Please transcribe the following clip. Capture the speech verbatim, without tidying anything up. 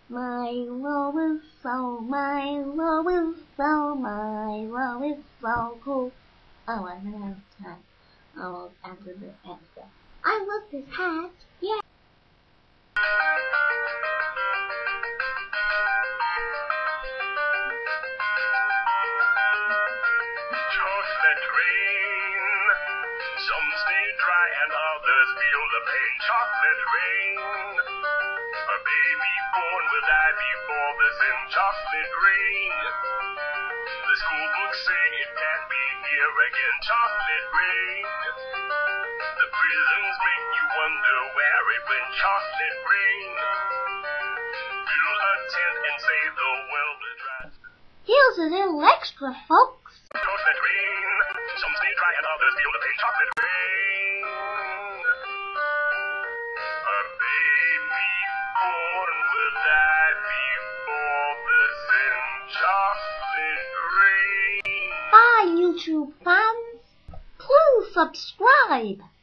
Milo is so, Milo is so, Milo is so cool. Oh, I ran out of time. Oh, after the answer. I love this hat. Yeah. Chocolate rain. Some stay dry and others feel the pain. Chocolate rain. A baby born will die before the sin. Chocolate rain. The school books say it can't be here again. Chocolate rain. The prisons make you wonder where it went. Chocolate rain. Build a tent and save the world will dry. Here's a little extra, folks. Chocolate rain. Some stay dry and others feel the pain. Chocolate rain. A baby born will die before the sin. Chocolate rain. Bye, YouTube fans. Please subscribe.